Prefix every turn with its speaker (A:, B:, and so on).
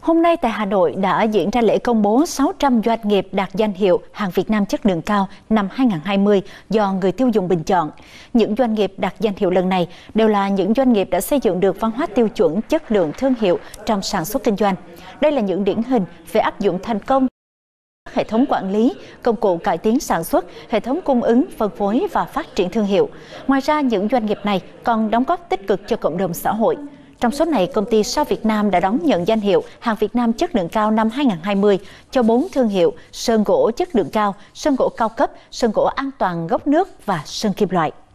A: Hôm nay tại Hà Nội đã diễn ra lễ công bố 600 doanh nghiệp đạt danh hiệu hàng Việt Nam chất lượng cao năm 2020 do người tiêu dùng bình chọn. Những doanh nghiệp đạt danh hiệu lần này đều là những doanh nghiệp đã xây dựng được văn hóa tiêu chuẩn chất lượng thương hiệu trong sản xuất kinh doanh. Đây là những điển hình về áp dụng thành công hệ thống quản lý, công cụ cải tiến sản xuất, hệ thống cung ứng, phân phối và phát triển thương hiệu. Ngoài ra, những doanh nghiệp này còn đóng góp tích cực cho cộng đồng xã hội. Trong số này, công ty Sao Việt Nam đã đón nhận danh hiệu hàng Việt Nam chất lượng cao năm 2020 cho 4 thương hiệu sơn gỗ chất lượng cao, sơn gỗ cao cấp, sơn gỗ an toàn gốc nước và sơn kim loại.